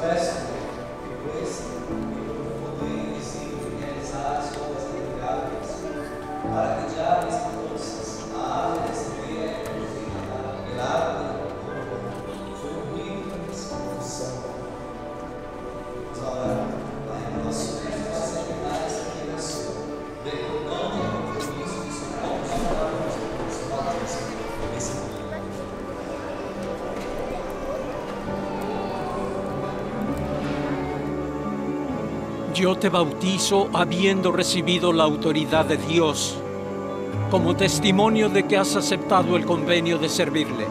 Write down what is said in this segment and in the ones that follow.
Yo te bautizo habiendo recibido la autoridad de Dios como testimonio de que has aceptado el convenio de servirle.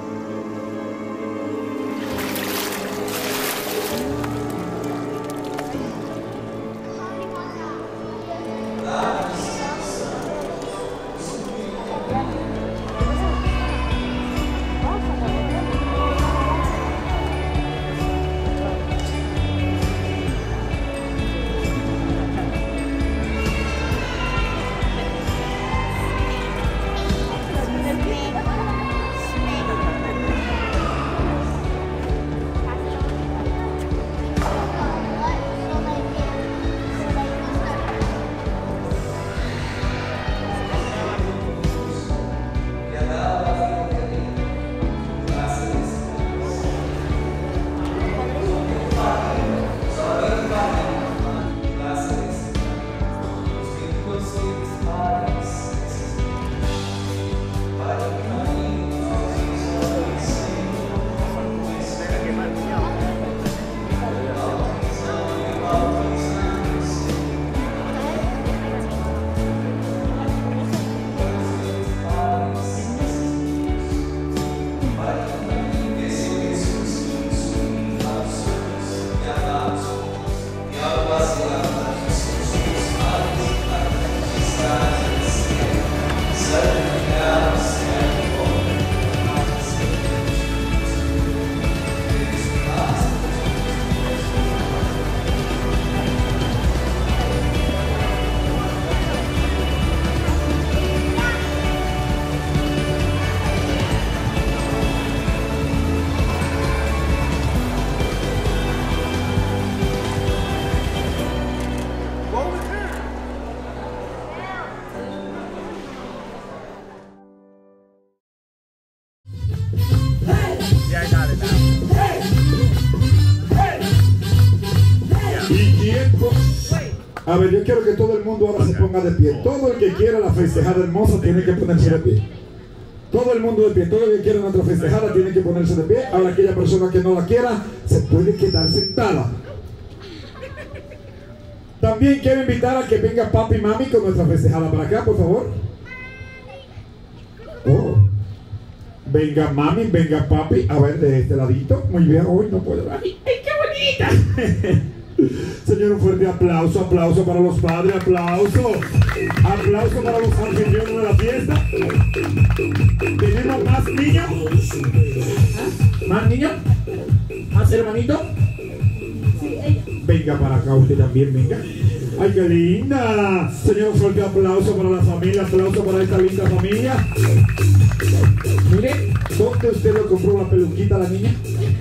A ver, yo quiero que todo el mundo ahora se ponga de pie. Todo el que quiera la festejada hermosa tiene que ponerse de pie. Todo el mundo de pie. Todo el que quiera nuestra festejada tiene que ponerse de pie. Ahora aquella persona que no la quiera se puede quedar sentada. También quiero invitar a que venga papi y mami con nuestra festejada para acá, por favor. Oh. Venga mami, venga papi. A ver, de este ladito. Muy bien, hoy no puedo ver. ¡Ay, qué bonita! Señor, un fuerte aplauso, aplauso para los padres, aplauso. Aplauso para los anfitriones de la fiesta. ¿Tenemos más niños? ¿Más niños? ¿Más hermanito? Sí, ella. Venga para acá, usted también, venga. ¡Ay, qué linda! Señor, un fuerte aplauso para la familia, aplauso para esta linda familia. Mire, ¿dónde usted le compró una peluquita a la niña?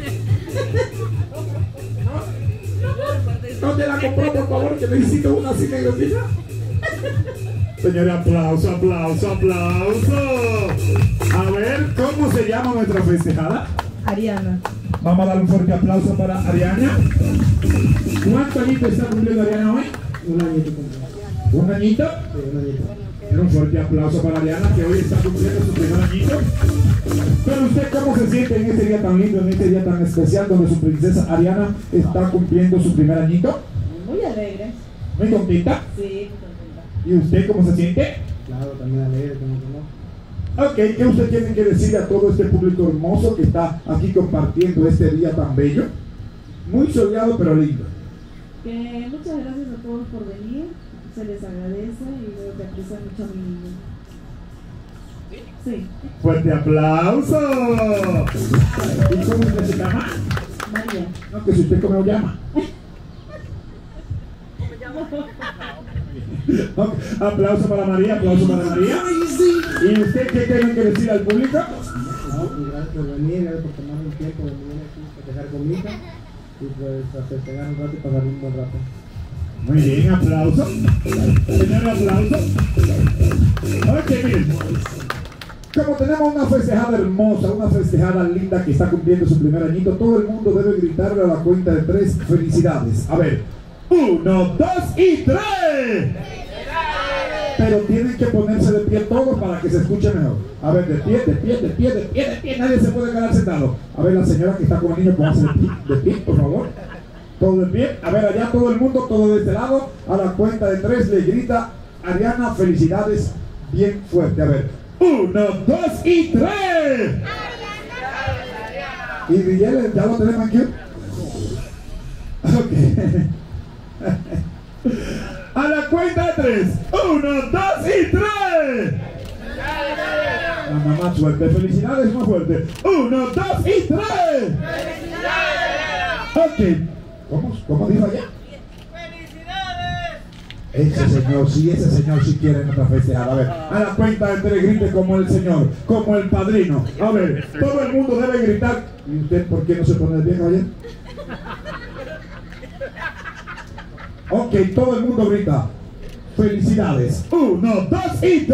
¿Dónde la compró, por favor? Que necesito una así negrita. Señores, aplauso, aplauso, aplauso. A ver, ¿cómo se llama nuestra festejada? Ariana. Vamos a dar un fuerte aplauso para Ariana. ¿Cuántos añitos está cumpliendo Ariana hoy? Un añito. ¿Un añito? Sí, un añito. Un fuerte aplauso para Ariana, que hoy está cumpliendo su primer añito. Pero usted, ¿cómo se siente en este día tan lindo, en este día tan especial, donde su princesa Ariana está cumpliendo su primer añito? Muy alegre. ¿Muy contenta? Sí, muy contenta. ¿Y usted cómo se siente? Claro, también alegre, como que no. Ok, ¿qué usted tiene que decirle a todo este público hermoso que está aquí compartiendo este día tan bello? Muy soleado, pero lindo. Que muchas gracias a todos por venir. Se les agradece y veo que aprecian mucho a mi niño. Sí. ¡Fuerte aplauso! ¿Y cómo usted se llama? María. No, que si usted cómo llama. Okay. Aplauso para María, aplauso para María. ¿Y usted qué tiene que decir al público? No, gracias por venir, gracias por tomar un tiempo de venir aquí a festejar conmigo. y pues a festejar un rato y pasar un buen rato. Muy bien, aplauso. Señor, aplauso. Ok, miren. Como tenemos una festejada hermosa, una festejada linda que está cumpliendo su primer añito, todo el mundo debe gritarle a la cuenta de 3 felicidades. A ver, 1, 2 y 3. Pero tienen que ponerse de pie todos para que se escuche mejor. A ver, de pie, de pie, de pie, de pie, de pie. Nadie se puede quedar sentado. A ver, la señora que está con el niño, póngase de pie, por favor. Todo de pie. A ver, allá todo el mundo, todo de este lado. A la cuenta de 3 le grita Ariana, felicidades, bien fuerte. A ver, 1, 2 y 3. ¿Y Miguel, ya lo tenemos aquí? Ok. A la cuenta de 3. 1, 2 y 3. La mamá fuerte. Felicidades, más fuerte. 1, 2 y 3. Ok. ¿Cómo dijo allá? Ese señor sí quiere nuestra festejada. A ver, a la cuenta de 3 grite como el señor, como el padrino. A ver, todo el mundo debe gritar. ¿Y usted por qué no se pone de pie, caballero? Ok, todo el mundo grita. Felicidades. 1, 2 y 3.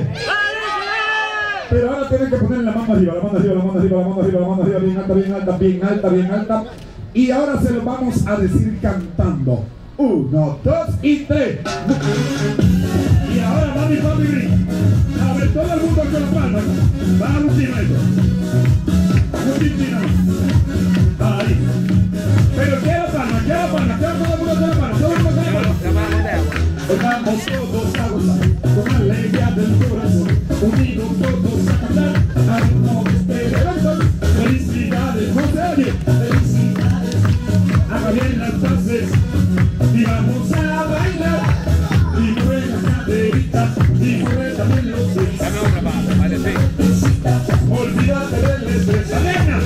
Pero ahora tienen que poner la mano arriba, la mano arriba, la mano arriba, la mano arriba, la mano arriba, bien alta, bien alta, bien alta, bien alta. Y ahora se lo vamos a decir cantando. 1, 2 y 3. Y ahora mami, papi, grita. A ver, todo el mundo con la palma. Va a última eso. Última. Ahí. Pero quiero palma, quiero palma, quiero todo el mundo con la palma, todo el mundo con la palma. Vamos todos a gozar, con alegría del corazón, unidos todos a cantar, al ritmo de este evento. Felicidades, no se oye. Felicidades. Haga bien las paces y vamos a bailar. Y mueve las caderitas y mueve también los pies. Olvídate del estrés, Elena.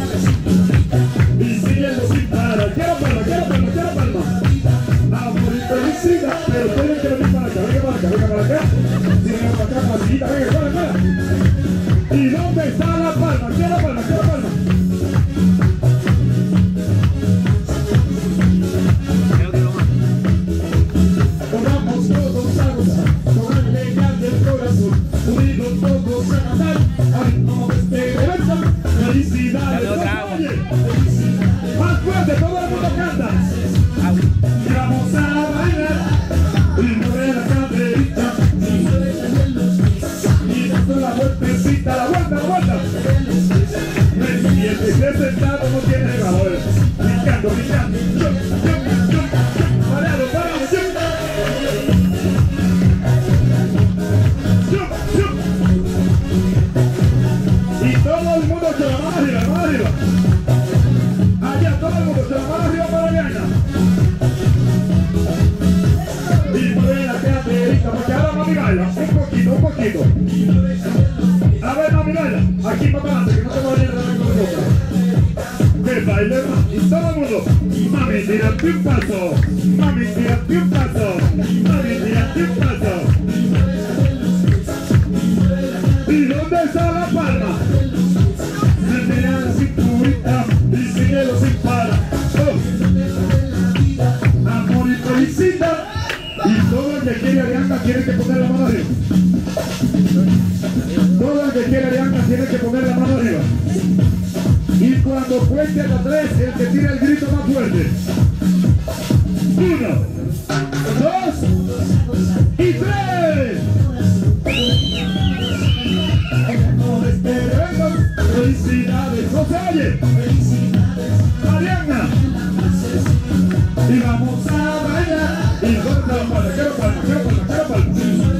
Y síguelo sin parar. Quiero palma, quiero palma, quiero palma. Amor y felicidad, pero tienen que venir para acá, venga para acá, venga para acá. Sigue para acá, facilita, venga, para acá. ¿Y dónde está la palma? Quiero palma, quiero palma. Vamos todos a gozar, con alegría del corazón, unidos todos a cantar, al ritmo de este evento. Felicidades, oye, más fuerte, todo el mundo canta. Y vamos a bailar, y mover la caderita, y dando la vueltecita, la vuelta, la vuelta. Y el que esté sentado no tiene valor, brincando, brincando, jump, jump, jump, parado, parado, jump. Jump, jump. Y todo el mundo con la mano arriba, la mano arriba. Allá todo el mundo con la mano arriba para Ariana. Y mueve la caderita, porque ahora mami baila, un poquito, un poquito. A ver mami baila, aquí para adelante, que no te voy a ir a con nosotros. Que baile más, y todo el mundo. Mami, tírate un paso, mami, tírate un paso, mami, tírate un paso. ¿Y dónde está la palma? Se mira la cinturita y síguelo sin parar. Oh. Amor y felicidad. Y todo el que quiere Ariana tiene que poner la mano arriba. Todo el que quiere Ariana tiene que poner la mano arriba. Y cuando cuente hasta 3, el que tira el grito más fuerte. 1, 2 y 3. Felicidades, no se oye. Ariana. Y vamos a bailar. Y corta la palma, quiero palma, quiero palma, quiero palma.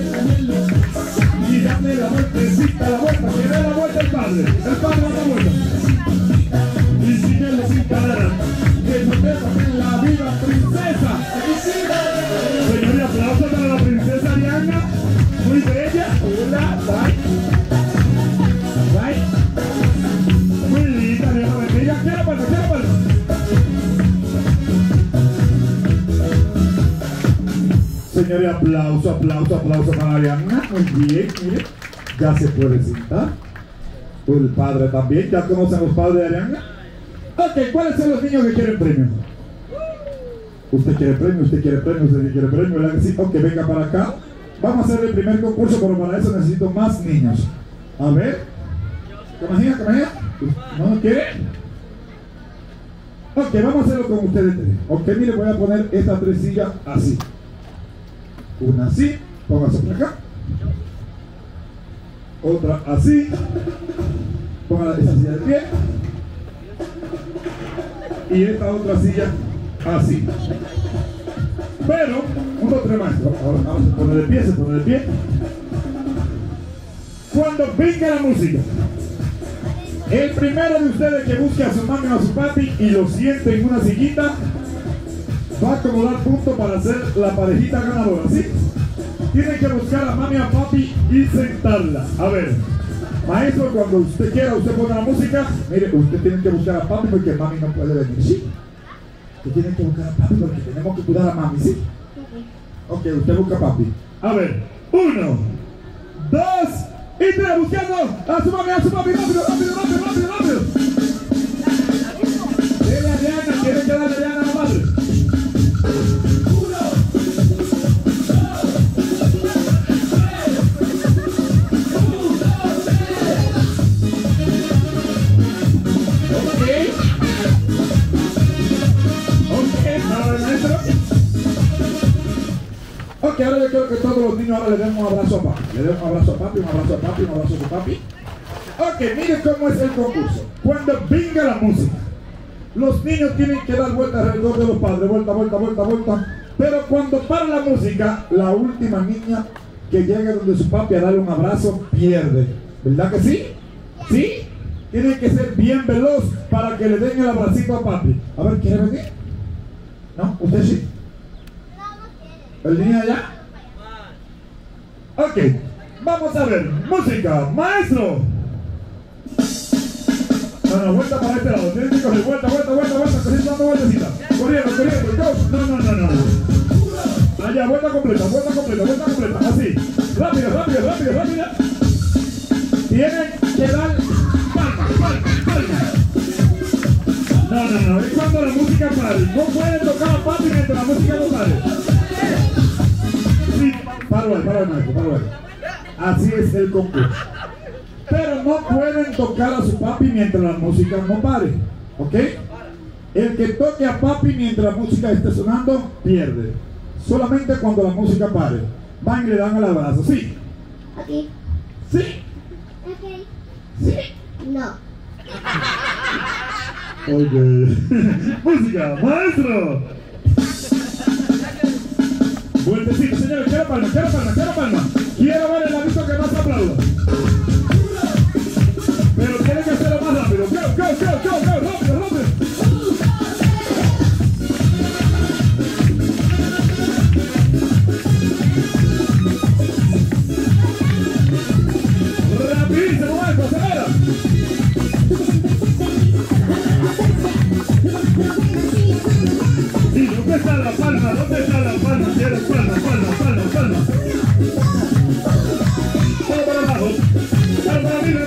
Y dame la vueltecita, la vuelta, que dé la vuelta el padre. El padre da la vuelta. Y síguelo sin parar. Que no te pasen la vida, princesa. Señor, aplausos para la princesa Ariana. Muy bella. Hola, bye. Bye. Muy linda, Dios la bendiga. Quiero palma, quiero palma. Señores, aplauso, aplauso, aplauso para Ariana. Muy bien, mire. Ya se puede sentar. El padre también. ¿Ya conocen los padres de Ariana? Ok, ¿cuáles son los niños que quieren premio? Usted quiere premio, usted quiere premio, usted quiere premio, ¿verdad que sí? Ok, venga para acá. Vamos a hacer el primer concurso, pero para eso necesito más niños. A ver. ¿Qué más? ¿No quiere? Ok, vamos a hacerlo con ustedes tres. Ok, mire, voy a poner estas tres sillas así. Una así, póngase por acá. Otra así. Ponga esa silla de pie. Y esta otra silla así. Pero, 1, 2, 3 más. Ahora se pone de pie, se pone de pie. Cuando venga la música, el primero de ustedes que busque a su mami o a su papi y lo siente en una sillita, va a acumular puntos para ser la parejita ganadora, ¿sí? Tienen que buscar a mami o a papi y sentarla. A ver, maestro, cuando usted quiera, usted pone la música. Mire, usted tiene que buscar a papi porque mami no puede venir, ¿sí? Usted tiene que buscar a papi porque tenemos que cuidar a mami, ¿sí? Ok, usted busca a papi. A ver, 1, 2 y 3, buscando a su mami, rápido. Dele a Diana, tiene que darle a Diana a la madre. Ok, ahora yo quiero que todos los niños ahora le den un abrazo a papi. Le den un abrazo a papi, un abrazo a papi, un abrazo a su papi. Ok, miren cómo es el concurso. Cuando venga la música, los niños tienen que dar vuelta alrededor de los padres. Vuelta. Pero cuando para la música, la última niña que llegue donde su papi a darle un abrazo, pierde. ¿Verdad que sí? ¿Sí? Tienen que ser bien veloz para que le den el abracito a papi. A ver, ¿quiere venir? ¿No? ¿Usted sí? ¿El niño allá? Ok, vamos a ver. Música, maestro. No, vuelta para este lado. Tienen que correr, vuelta, corriendo, dando vueltecita. Corriendo, no. Allá, vuelta completa. Así. Rápido. Tienen que dar palma. No. Es cuando la música pare. No pueden tocar a papi mientras la música no pare. Sí, paro ahí, maestro. Así es el concurso. Pero no pueden tocar a su papi mientras la música no pare. ¿Ok? El que toque a papi mientras la música esté sonando, pierde. Solamente cuando la música pare. Van y le dan el abrazo. ¿Sí? Aquí. ¿Sí? Ok. ¿Sí? No. Oye. Música, maestro. Vueltecito, señores. Quiero palma. Quiero ver el aviso que más aplauda. Pero tiene que hacerlo más rápido. Go, rápido. Rapidísimo, maestro, acelera. ¿Y dónde está la palma? Quiero palma. Todo para abajo. Todo para arriba.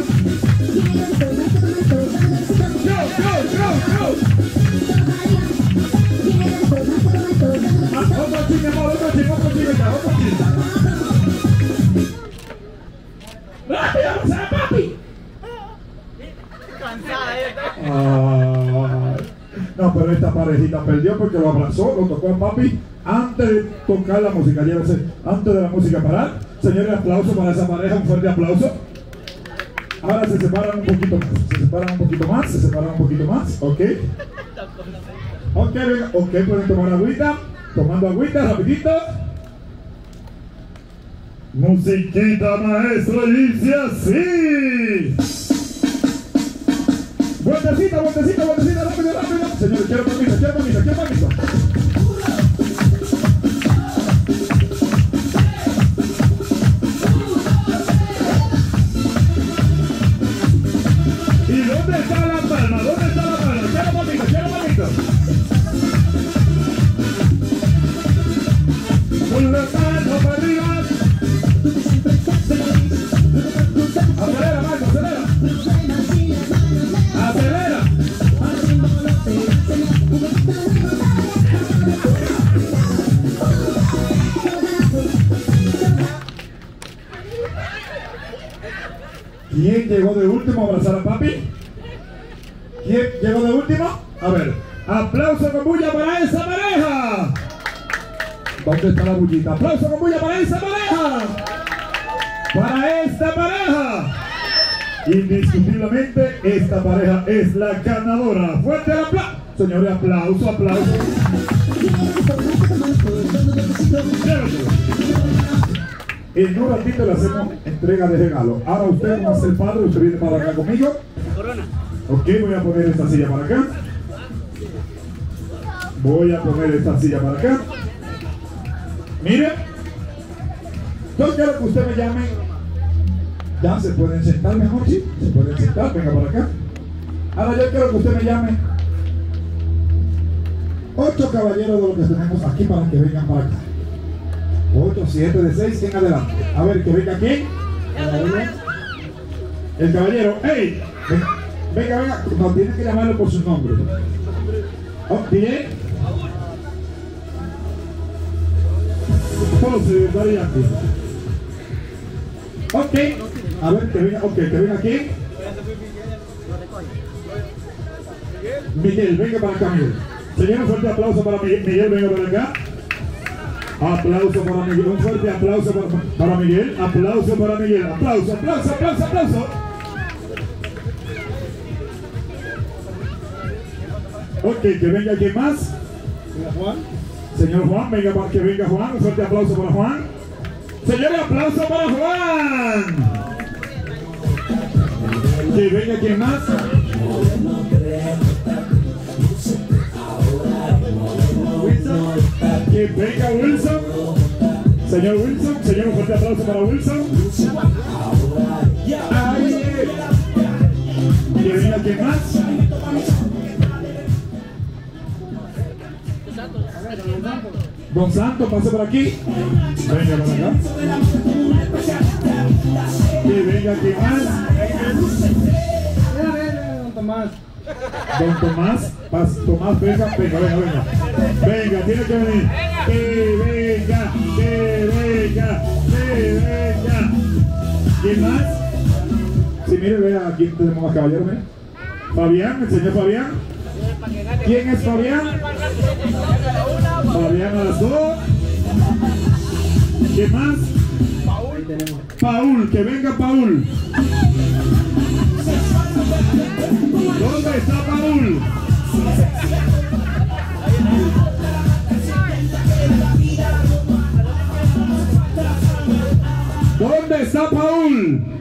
Go. Otro chingue, ¡rápido, papi! No, pero esta parejita perdió porque lo abrazó, lo tocó a papi antes de tocar la música. Llévese, antes de la música parar. Señores, aplauso para esa pareja, un fuerte aplauso. Ahora se separan un poquito más, ¿ok? Venga, pueden tomar agüita. Tomando agüita, rapidito. Musiquita, maestro, y dice así. Vueltecita, rápido. Señores, quiero permiso. ¿Y dónde está la palma? Quiero permiso. Con la palma para arriba. Acelera, Marco, acelera. ¿Quién llegó de último a abrazar a papi? ¿Quién llegó de último? A ver, aplauso con bulla para esa pareja. ¿Dónde está la bullita? Aplauso con bulla para esa pareja. Para esta pareja. Indiscutiblemente, esta pareja es la ganadora. Fuerte el aplauso. Señores, aplauso, aplauso. En un ratito le hacemos entrega de regalo. Ahora usted, como es el padre, usted viene para acá conmigo. Ok, voy a poner esta silla para acá. Voy a poner esta silla para acá. Mire, yo quiero que usted me llame. Ya se pueden sentar mejor, sí. Se pueden sentar, venga para acá. Ahora yo quiero que usted me llame 8 caballeros de los que tenemos aquí para que vengan para acá. 8, 7 de 6 en adelante. A ver, que venga aquí. El caballero. ¡Ey! Venga, venga. No, tiene que llamarlo por su nombre. Oh, ¿DJ? José Variante. Ok. A ver, que venga. Ok, que venga aquí. Miguel, venga para acá, Miguel. Señor, un fuerte aplauso para Miguel. Miguel, venga para acá. Aplauso para Miguel, un fuerte aplauso para Miguel, aplauso para Miguel, aplauso, aplauso, aplauso, aplauso. Ok, que venga aquí más. Juan. Señor Juan, venga para que venga Juan, un fuerte aplauso para Juan. Señores, aplauso para Juan. Que venga aquí más. Que venga Wilson. Señor Wilson, señor, un fuerte aplauso para Wilson. Que venga quien más. Don Santo, pase por aquí. Venga para acá. Que venga quien más. Don Tomás. Don Tomás, Tomás, venga, venga, venga, venga. Venga, tiene que venir. Que venga, que venga, que venga. ¿Quién más? Sí, mire, vea, aquí tenemos más caballeros, mire. Fabián, el señor Fabián. ¿Quién es Fabián? Fabián a las 2. ¿Quién más? Paul, que venga Paul. ¿Dónde está Paul? ¿Dónde está Paul?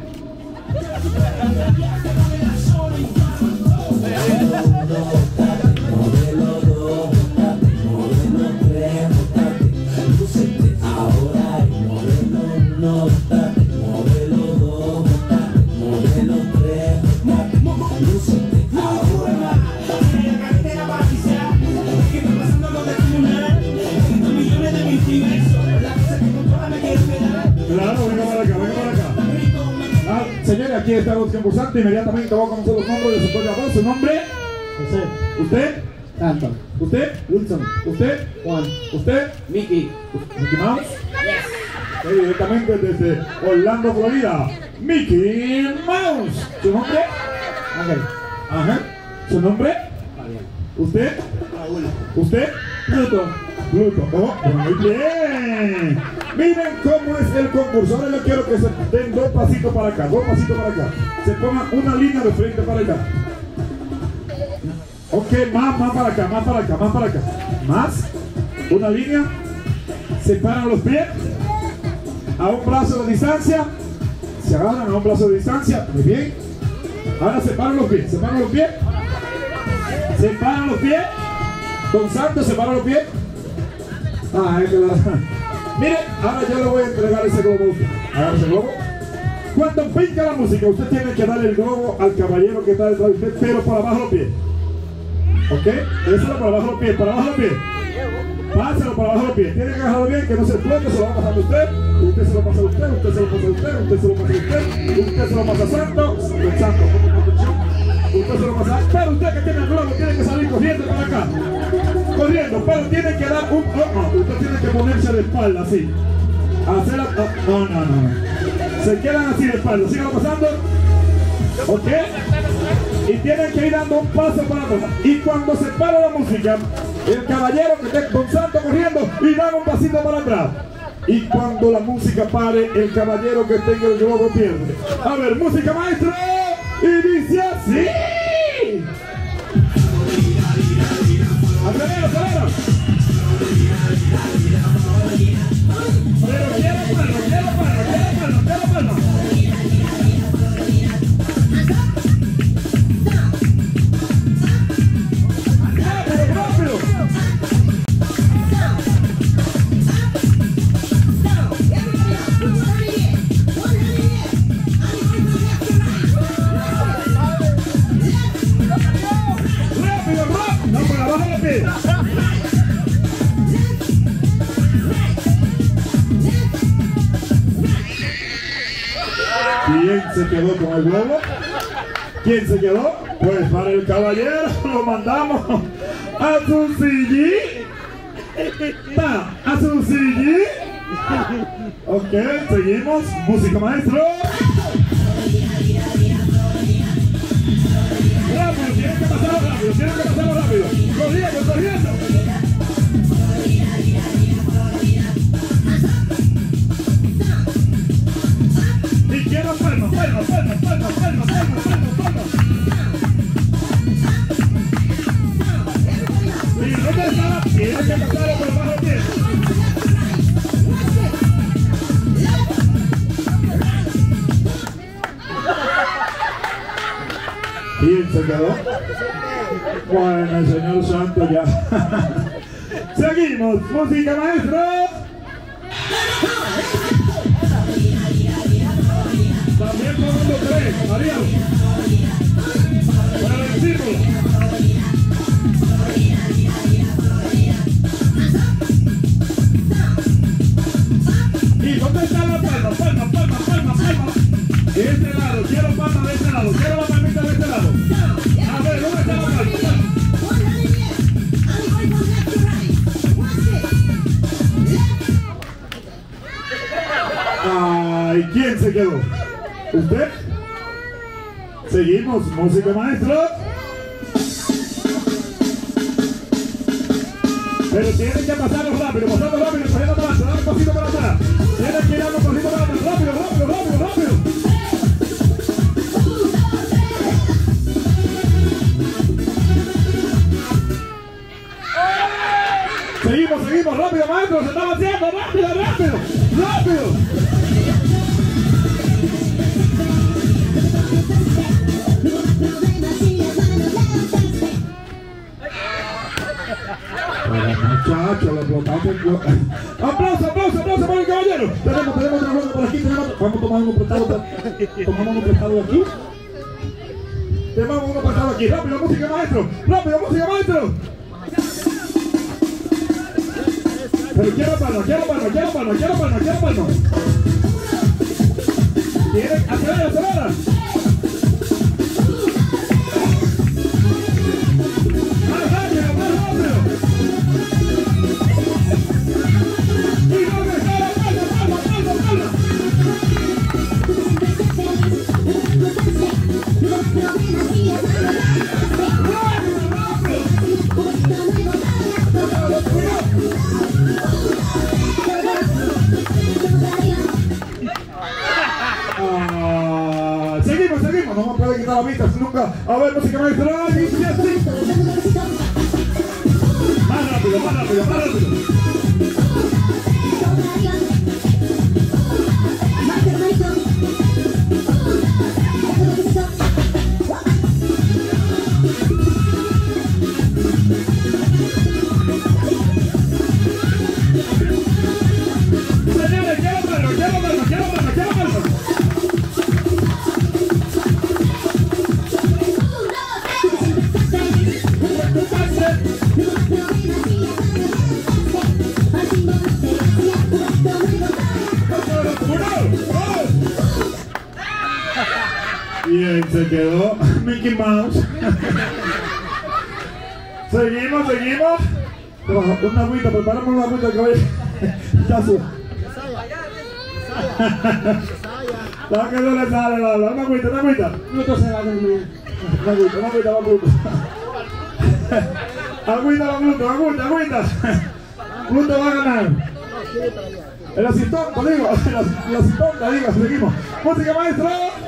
Claro, venga para acá, venga para acá. Señores, aquí está los concursantes. Inmediatamente voy a conocer los nombres de su propia voz. ¿Su nombre? José. ¿Usted? Anton. ¿Usted? Wilson. ¿Usted? Juan. ¿Usted? Mickey. ¿Mickey Mouse? Directamente desde Orlando, Florida. Mickey Mouse. ¿Su nombre? Ángel. Ajá. ¿Su nombre? ¿Usted? Raúl. ¿Usted? Pluto. Pluto. Oh, muy bien. Miren cómo es el concurso. Ahora yo quiero que se den 2 pasitos para acá. 2 pasitos para acá. Se pongan una línea de frente para acá. Ok, más para acá, más para acá, más para acá. Más. Una línea. Separan los pies. A un brazo de distancia. Se agarran a un brazo de distancia. Muy bien. Ahora separan los pies. Separan los pies. Separan los pies. Don Santos, separa los pies. Ah, es que la... Mire, ahora yo le voy a entregar ese globo a usted. Agarra ese globo. Cuando pinca la música, usted tiene que darle el globo al caballero que está detrás de usted, pero por abajo los pies. ¿Ok? Eso por abajo los pies, para abajo los pies. Páselo para abajo los pies. Tiene que agarrarlo bien, que no se explote, se lo va a pasar a usted. Usted se lo pasa a usted, usted se lo pasa a usted, usted se lo pasa a usted, usted se lo pasa a Santo. El Santo, usted se lo pasa. Pero usted que tiene el globo tiene que salir corriendo para acá. Corriendo, pero tiene que dar un... usted tiene que ponerse de espalda, así. Hacer la... No. Se quedan así de espalda. Síganlo pasando. ¿Ok? Y tienen que ir dando un paso para atrás. Y cuando se para la música, el caballero que esté con Santo corriendo y dan un pasito para atrás. Y cuando la música pare, el caballero que tenga el globo pierde. A ver, música maestro. Y dice así. ¡Acelera, acelera! Pero quiero palma, quiero palma, quiero palma, quiero palma. ¡Rápido, rápido! ¡Rápido, rápido! ¡No, para abajo la pie! ¿Quién se quedó con el globo? ¿Quién se quedó? Pues para el caballero lo mandamos a su sillí. A su sillí. Ok, seguimos. Música maestro. Rápido, tienen que pasarlo rápido, tienen que pasarlo rápido. Corriendo, corriendo. Y quiero palmas, palmas, palmas, palmas, palmas, palmas, palmas. Y no te estaba, tienes que pasarlo por abajo del pie. ¿Quién se quedó? Bueno, el señor Santo ya. Seguimos, música maestro. También tomando 3, María. Para el símbolo. ¿Y dónde está la palma? Palma, palma, palma, palma. De este lado, quiero palma de este lado, quiero la palmita de este lado. A ver, ¿dónde está la palma? Ay, ¿quién se quedó? ¿Usted? Seguimos, música maestro. Pero tienen que pasarlo rápido, pasando rápido, pasando para atrás, dame un pasito para atrás. Tienen que ir dando un pasito para atrás, rápido, rápido, rápido, rápido. Seguimos, seguimos, rápido maestro, se está vaciando, rápido, rápido, rápido. Muchachos, le explotamos el globo. ¡Aplauso, aplauso, aplauso para el caballero! Tenemos otra ronda por aquí, vamos a tomar uno prestado. Tomamos uno prestado aquí. Tomamos uno prestado aquí. ¡Rápido, música maestro! ¡Rápido, música maestro! Pero quiero palma, quiero palma, quiero palma, quiero palma, quiero palma. ¡Acelera, acelera! ¡Más rápido, más rápido! ¡Y dónde está la palma, palma, palma, palma! Seguimos, seguimos, no me puede quitar la vista nunca. A ver, música maestra, dice así. Más rápido, más rápido, más rápido. Señores, quiero palma, quiero palma, quiero palma, quiero palma. Bien, se quedó Mickey Mouse. Seguimos, seguimos. Una agüita, preparamos una agüita, caballero. Ya su. La que no le sale la habla. Una agüita, una agüita. Pluto se va a dormir. Una agüita, una agüita, va Pluto. Agüita, va Pluto, agüita, agüita. Pluto va a ganar. El asistente, digo, el asistente, digo, seguimos. Música, maestro.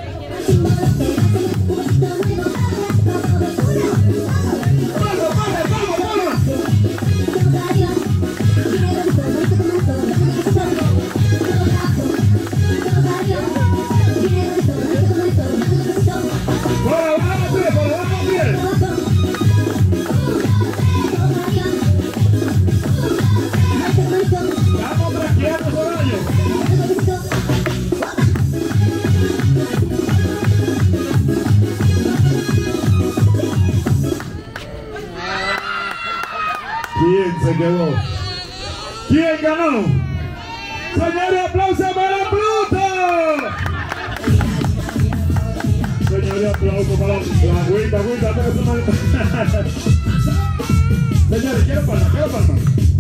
¿Quién se quedó? ¿Quién ganó? Señores, aplausos para Pluto. Señores, aplausos para la agüita, agüita. Señores, quiero palmas, quiero palmas.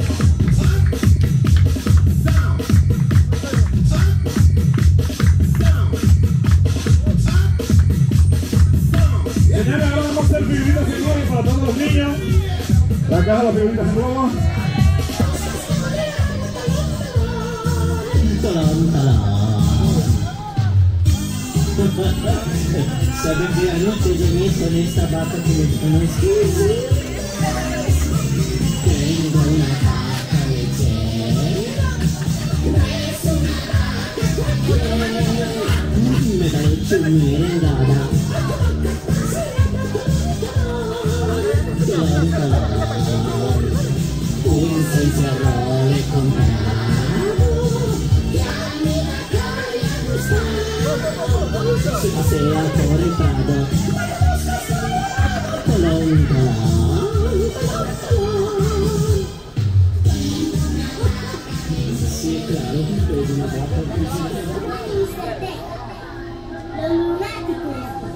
Señores, ahora vamos a hacer figuritas en globo para todos los niños. La caja de las figuritas en globo. ¿Saben que anoche dormí con esta vaca que les conozco? Tengo una vaca lechera. Me parece muy merengada. Un cencerro le comprado. Se pasea por el prado. Colón, colón. Sí, claro, es una vaca. Los lunáticos.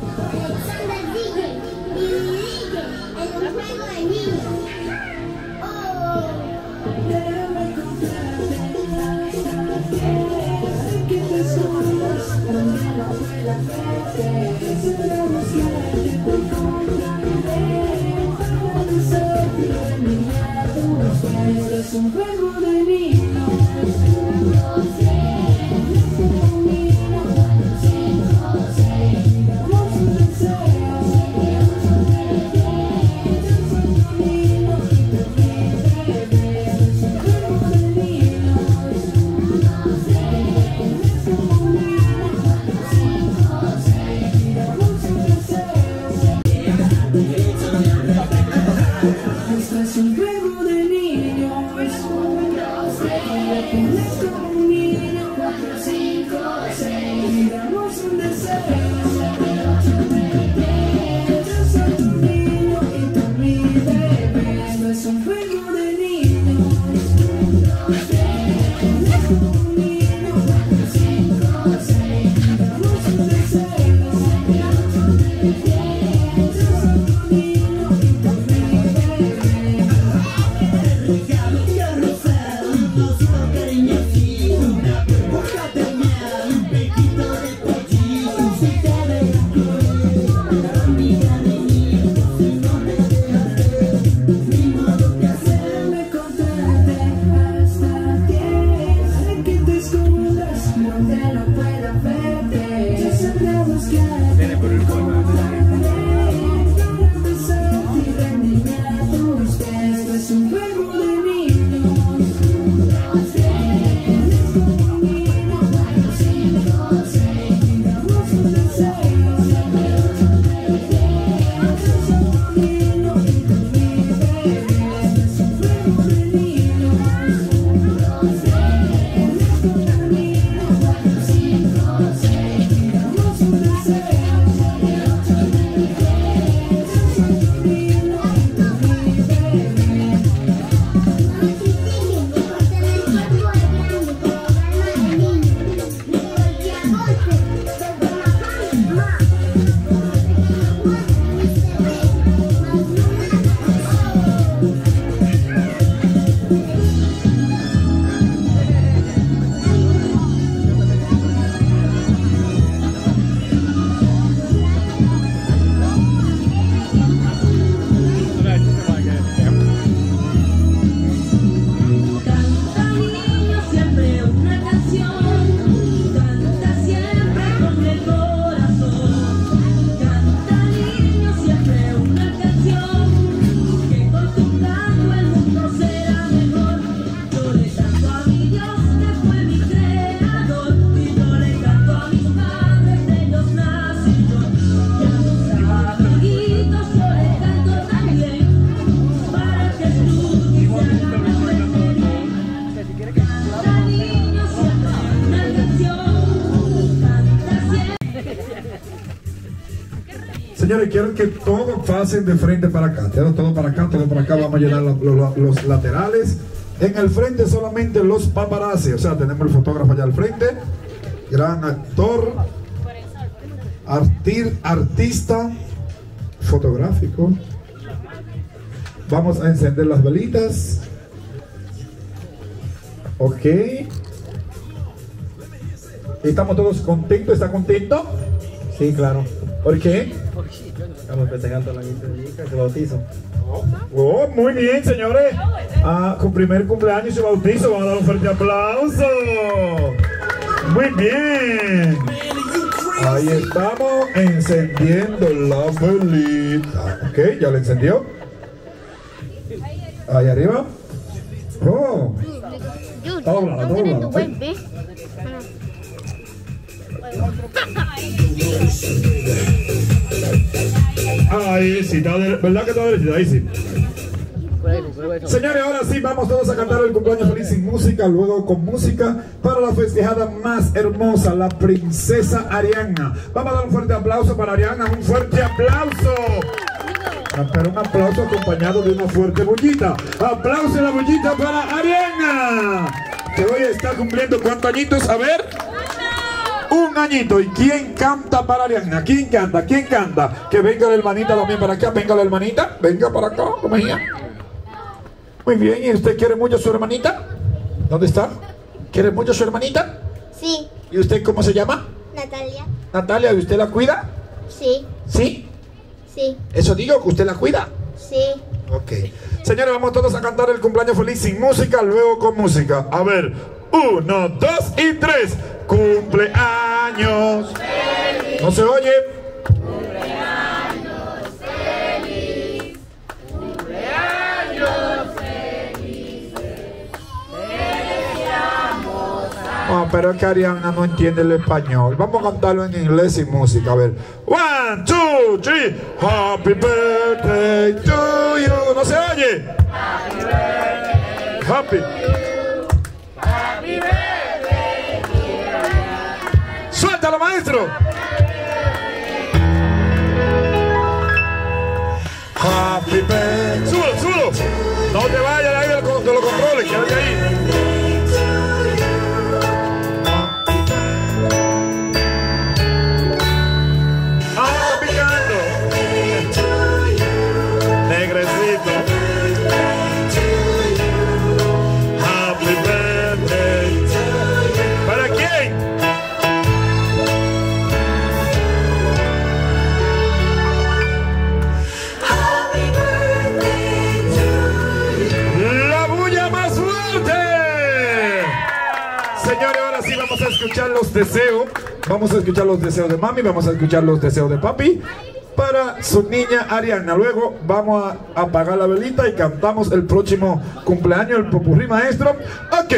Señores, quiero que todos pasen de frente para acá. Todo para acá, todo para acá. Vamos a llenar los laterales. En el frente solamente los paparazzi. O sea, tenemos el fotógrafo allá al frente. Gran actor. Artista fotográfico. Vamos a encender las velitas. Ok. ¿Estamos todos contentos? ¿Está contento? Sí, claro. ¿Por qué? Estamos festejando la hija que bautizo. Oh, muy bien, señores. Con primer cumpleaños y su bautizo. Vamos a dar un fuerte aplauso. Muy bien. Ahí estamos encendiendo la velita. Ok, ya la encendió. Ahí arriba. Oh. Dobla. Ahí sí, ¿verdad que está derechita? Ahí sí. Señores, ahora sí, vamos todos a cantar el cumpleaños feliz sin música, luego con música para la festejada más hermosa, la princesa Arianna. Vamos a dar un fuerte aplauso para Arianna, un fuerte aplauso. Pero un aplauso acompañado de una fuerte bullita. Aplauso en la bullita para Arianna, que hoy está cumpliendo ¿cuántos añitos? A ver. Un añito. ¿Y quién canta para Arianna? ¿Quién canta? ¿Quién canta? Que venga la hermanita también para acá. Venga la hermanita. Venga para acá. ¿Cómo es ella? Muy bien. ¿Y usted quiere mucho a su hermanita? ¿Dónde está? ¿Quiere mucho a su hermanita? Sí. ¿Y usted cómo se llama? Natalia. Natalia. ¿Y usted la cuida? Sí. ¿Sí? Sí. ¿Eso digo? ¿Que usted la cuida? Sí. Ok. Señores, vamos todos a cantar el cumpleaños feliz sin música, luego con música. A ver. 1, 2 y 3. Cumpleaños feliz. ¿No se oye? Cumpleaños feliz. Cumpleaños felices. Deseamos a... Pero es que Arianna no entiende el español. Vamos a cantarlo en inglés sin música. A ver. 1, 2, 3. Happy birthday to you. ¿No se oye? Happy birthday. Happy. Happy birthday, dear. ¡Suéltalo, maestro! Happy birthday. Súbelo. No te vayas de ahí de los controles, quédate ahí. Está picando. Negrecito. Happy birthday. ¿Para quién? La bulla más fuerte. Señores, ahora sí vamos a escuchar los deseos. Vamos a escuchar los deseos de mami, vamos a escuchar los deseos de papi para su niña Arianna. Luego vamos a apagar la velita y cantamos el próximo cumpleaños, el popurrí, maestro. Ok.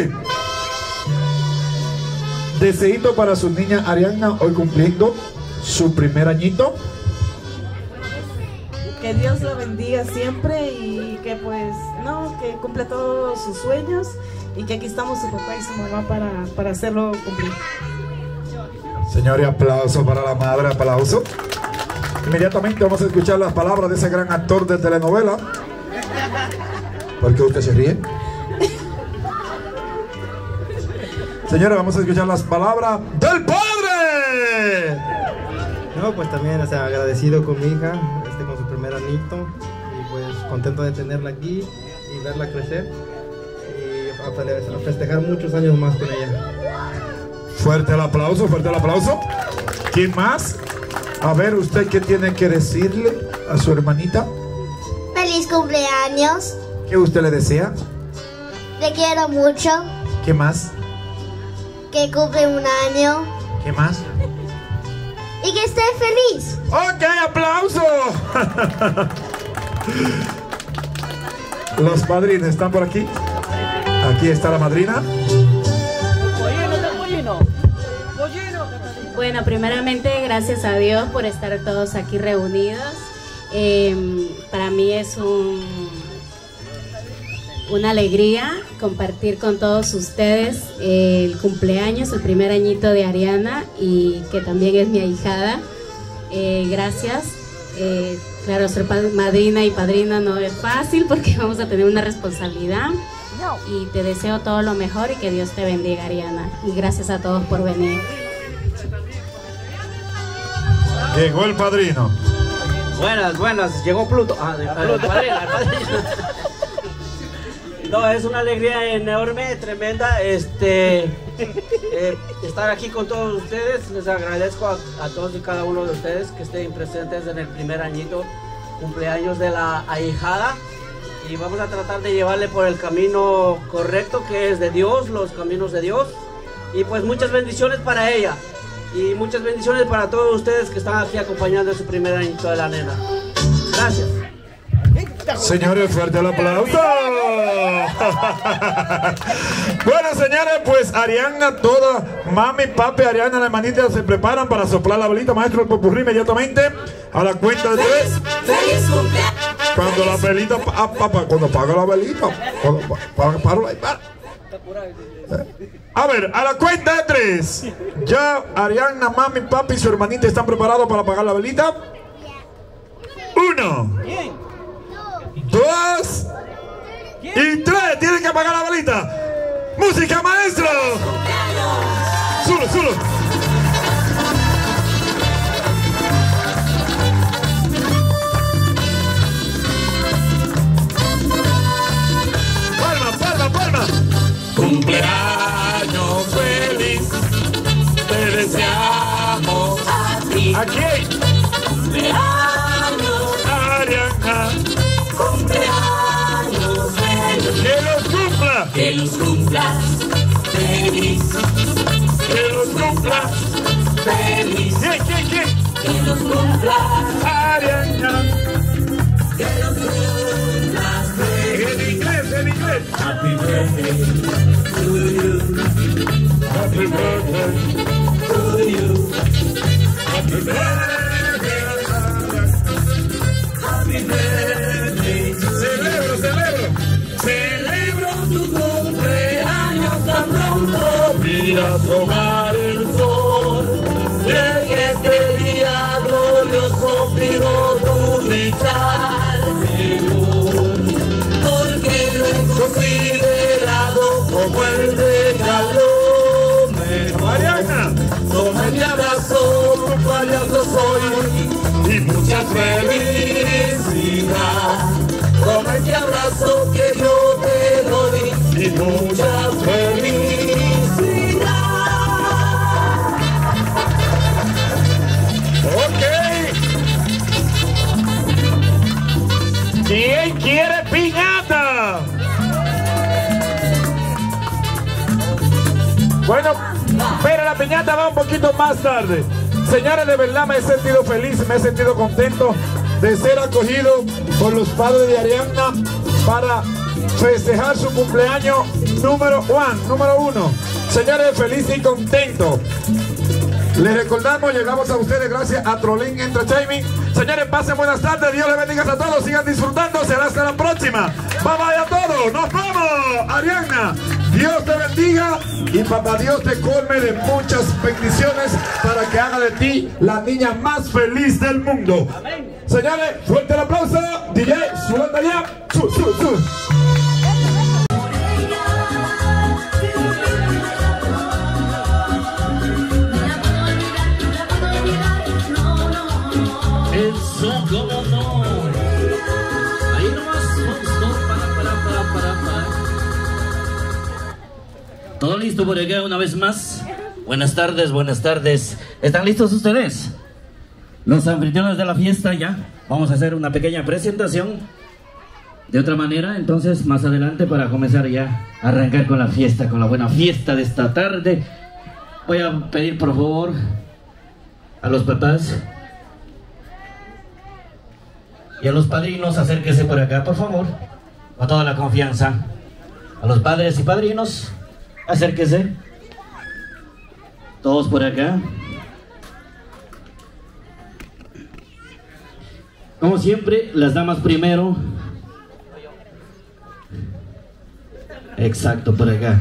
Deseito para su niña Arianna, hoy cumpliendo su primer añito. Que Dios la bendiga siempre y que que cumpla todos sus sueños y que aquí estamos su papá y su mamá para hacerlo cumplir. Señores, aplauso para la madre, aplauso. Inmediatamente vamos a escuchar las palabras de ese gran actor de telenovela. ¿Por qué usted se ríe? Señores, vamos a escuchar las palabras del padre. No, pues también, agradecido con mi hija, con su primer anito, y pues contento de tenerla aquí y verla crecer y a festejar muchos años más con ella. Fuerte el aplauso, fuerte el aplauso. ¿Quién más? A ver, ¿usted qué tiene que decirle a su hermanita? Feliz cumpleaños. ¿Qué usted le desea? Te quiero mucho. ¿Qué más? Que cumple un año. ¿Qué más? Y que esté feliz. ¡Ok, aplauso! Los padrinos están por aquí. Aquí está la madrina. Bueno, primeramente gracias a Dios por estar todos aquí reunidos. Para mí es una alegría compartir con todos ustedes el cumpleaños, el primer añito de Arianna, y que también es mi ahijada. Gracias. Claro, ser madrina y padrina no es fácil porque vamos a tener una responsabilidad. Y te deseo todo lo mejor y que Dios te bendiga, Ariana. Y gracias a todos por venir. Llegó el padrino. Buenas, buenas. Llegó Pluto. El padrino. No, es una alegría enorme, tremenda. Estar aquí con todos ustedes. Les agradezco a todos y cada uno de ustedes que estén presentes en el primer añito, cumpleaños de la ahijada. Y vamos a tratar de llevarle por el camino correcto, que es de Dios, los caminos de Dios. Y pues muchas bendiciones para ella. Y muchas bendiciones para todos ustedes que están aquí acompañando en su primer añito de la nena. Gracias. Señores, fuerte el aplauso. Bueno, señores, pues Ariana, toda mami, papi, Ariana, la hermanita se preparan para soplar la velita. Maestro, el popurrí inmediatamente a la cuenta de 3. ¡Feliz cumpleaños! Cuando la velita, cuando apaga la velita, a ver, a la cuenta de 3. Ya Ariana, mami, papi y su hermanita están preparados para apagar la velita. 1, 2 y 3. Tienen que apagar la velita. ¡Música, maestro! ¡Solo, solo! ¡Palma, palma, palma! ¡Cumpleaños feliz! ¡Te deseamos a ti! ¿A quién? ¡Cumpleaños, Ariana! ¡Cumpleaños feliz! ¡Que los cumpla! ¡Que los cumplas feliz! ¡Que los cumplas feliz! ¿Quién? ¡Que los cumplas Ariana! ¡Que los cumplas feliz! En inglés. Happy birthday to you. Happy birthday to you. Happy birthday. Happy birthday. Celebro tu cumpleaños tan pronto. Mira tomar el sol. De que este día glorioso pido tu dicha. Considerado como el regalo mejor. Mariana, toma mi abrazo, tu payaso soy y mucha felicidad. Toma este abrazo que yo te doy y mucha felicidad. Ok. ¿Quién quiere piñata? Bueno, pero la piñata va un poquito más tarde. Señores, de verdad me he sentido feliz, me he sentido contento de ser acogido por los padres de Ariana para festejar su cumpleaños número 1. Señores, feliz y contento. Les recordamos, llegamos a ustedes gracias a Trolling Entertainment. Señores, pasen buenas tardes, Dios les bendiga a todos, sigan disfrutando, será hasta la próxima. Bye bye a todos, nos vamos. Ariana, Dios te bendiga y papá Dios te colme de muchas bendiciones para que haga de ti la niña más feliz del mundo. Señores, fuerte el aplauso. DJ, suelta ya. Eso, cómo no. Ahí nomás, para. ¿Todo listo por acá una vez más? Buenas tardes. ¿Están listos ustedes? Los anfitriones de la fiesta ya. Vamos a hacer una pequeña presentación. De otra manera, entonces, más adelante para comenzar ya a arrancar con la fiesta, con la buena fiesta de esta tarde. Voy a pedir por favor a los papás y a los padrinos, acérquense por acá, por favor, con toda la confianza. A los padres y padrinos, acérquense. Todos por acá. Como siempre, las damas primero. Exacto, por acá.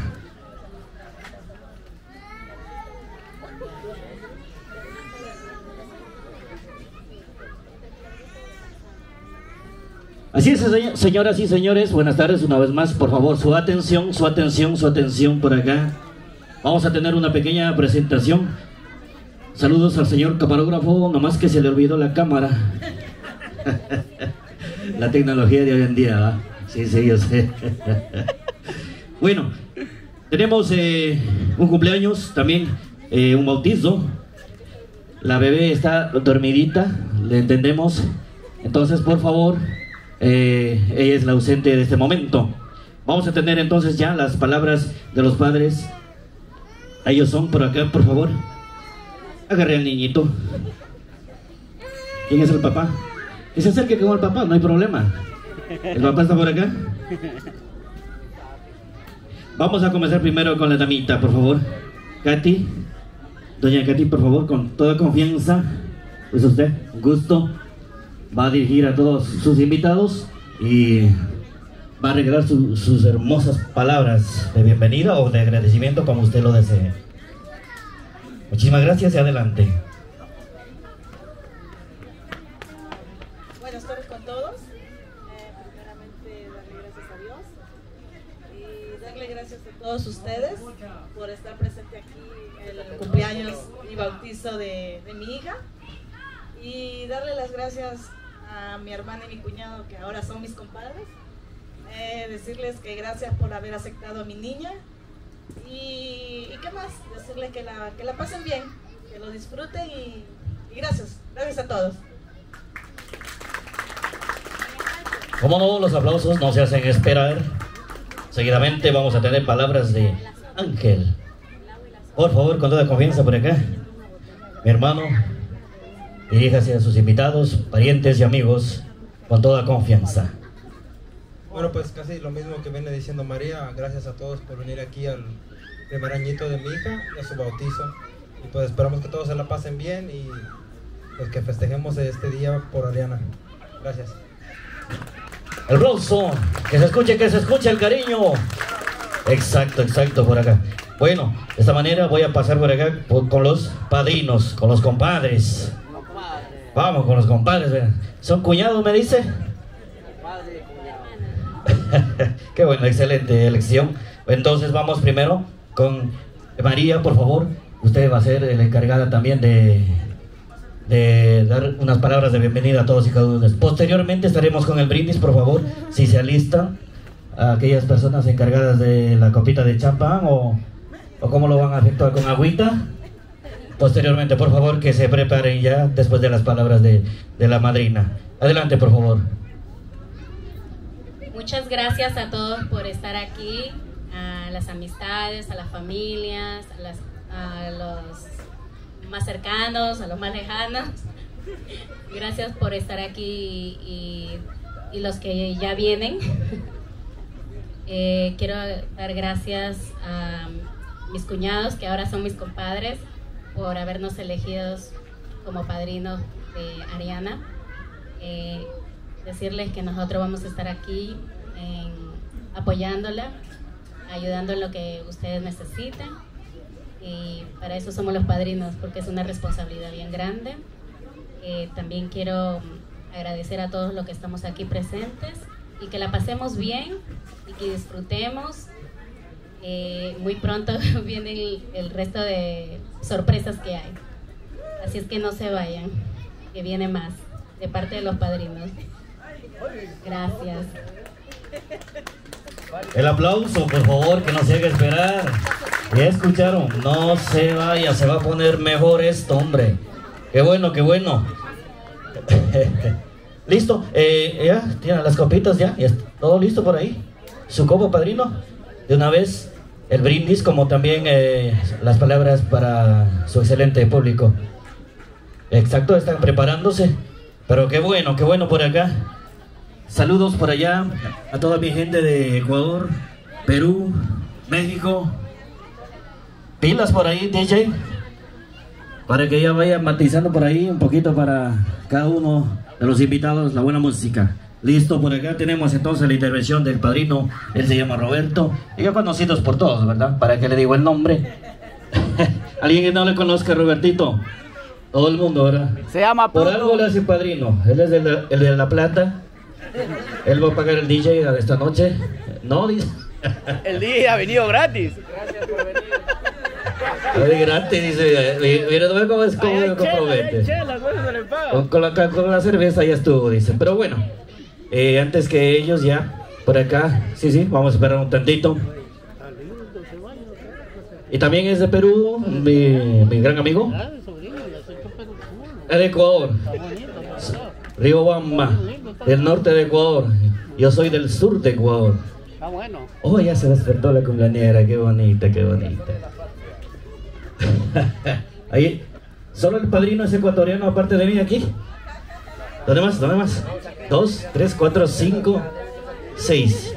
Así es, señoras y señores, buenas tardes una vez más. Por favor, su atención por acá. Vamos a tener una pequeña presentación. Saludos al señor camarógrafo, nomás que se le olvidó la cámara. La tecnología de hoy en día, ¿verdad? Sí, yo sé. Bueno, tenemos un cumpleaños, también un bautizo. La bebé está dormidita, le entendemos. Entonces, por favor, ella es la ausente de este momento. Vamos a tener entonces ya las palabras de los padres. Ellos son por acá, por favor. Agarre al niñito. ¿Quién es el papá? Que se acerque con el papá, no hay problema. ¿El papá está por acá? Vamos a comenzar primero con la damita, por favor. Katy, doña Katy, por favor, con toda confianza. Es usted, gusto. Va a dirigir a todos sus invitados y va a regalar sus hermosas palabras de bienvenida o de agradecimiento, como usted lo desee. Muchísimas gracias y adelante. Buenas tardes con todos. Primeramente darle gracias a Dios y darle gracias a todos ustedes por estar presente aquí en el cumpleaños y bautizo de mi hija, y darle las gracias a mi hermana y mi cuñado, que ahora son mis compadres. Decirles que gracias por haber aceptado a mi niña, y qué más, decirles que la pasen bien, que lo disfruten, y gracias a todos. Como no, los aplausos no se hacen esperar. Seguidamente vamos a tener palabras de Ángel. Por favor, con toda confianza por acá. Mi hermano, diríjase a sus invitados, parientes y amigos, con toda confianza. Bueno, pues casi lo mismo que viene diciendo María. Gracias a todos por venir aquí al primer añito de mi hija y a su bautizo. Y pues esperamos que todos se la pasen bien y pues que festejemos este día por Ariana. Gracias. El aplauso, que se escuche el cariño. Exacto, por acá. Bueno, de esta manera voy a pasar por acá con los padrinos, con los compadres. Vamos con los compadres, vean. ¿Son cuñados, me dice? Qué bueno, excelente elección. Entonces vamos primero con María, por favor. Usted va a ser la encargada también de dar unas palabras de bienvenida a todos y cada uno. Posteriormente estaremos con el brindis, por favor, si se alistan a aquellas personas encargadas de la copita de champán o cómo lo van a efectuar, con agüita. Posteriormente, por favor, que se preparen ya después de las palabras de la madrina. Adelante, por favor. Muchas gracias a todos por estar aquí, a las amistades, a las familias, a los más cercanos, a los más lejanos. Gracias por estar aquí y los que ya vienen. Quiero dar gracias a mis cuñados, que ahora son mis compadres, por habernos elegido como padrinos de Ariana. Decirles que nosotros vamos a estar aquí apoyándola, ayudando en lo que ustedes necesiten, y para eso somos los padrinos, porque es una responsabilidad bien grande. También quiero agradecer a todos los que estamos aquí presentes y que la pasemos bien y que disfrutemos. Muy pronto vienen el resto de sorpresas que hay, así es que no se vayan, que viene más de parte de los padrinos. Gracias. El aplauso, por favor, que no se haga esperar. ¿Ya escucharon? No se vaya, se va a poner mejor esto, hombre. Qué bueno, qué bueno. ¿Listo? ¿Ya? ¿Tienen las copitas ya? ¿Ya está todo listo por ahí? ¿Su copa, padrino? De una vez, el brindis, como también las palabras para su excelente público. Exacto, están preparándose. Pero qué bueno por acá. Saludos por allá a toda mi gente de Ecuador, Perú, México. Pilas por ahí, DJ, para que ya vaya matizando por ahí un poquito para cada uno de los invitados la buena música. Listo, por acá tenemos entonces la intervención del padrino. Él se llama Roberto y ya conocidos por todos, ¿verdad? ¿Para qué le digo el nombre? ¿Alguien que no le conozca a Robertito? Todo el mundo, ¿verdad? Se llama Por algo le hace padrino. Él es el de La Plata. Él va a pagar el DJ de esta noche. No, dice. El DJ ha venido gratis. Gracias por venir. Gratis, dice. Mira, no ve cómo es como lo compromete. Con la cerveza ya estuvo, dice. Pero bueno, antes que ellos ya, por acá, sí, vamos a esperar un tantito. Y también es de Perú, mi gran amigo. Es de Ecuador. Riobamba, del norte de Ecuador. Yo soy del sur de Ecuador. Oh, ya se despertó la cumpleañera, qué bonita, qué bonita. Ahí, solo el padrino es ecuatoriano aparte de mí aquí. ¿Dónde más? ¿Dónde más? 2, 3, 4, 5, 6.